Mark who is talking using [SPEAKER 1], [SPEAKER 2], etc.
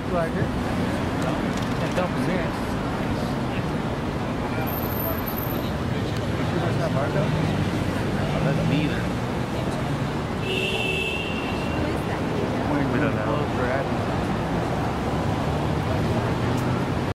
[SPEAKER 1] like it. Can't tell from here. You guys have Marco? Oh, that's me either.
[SPEAKER 2] We don't know.
[SPEAKER 1] Close for Abbie.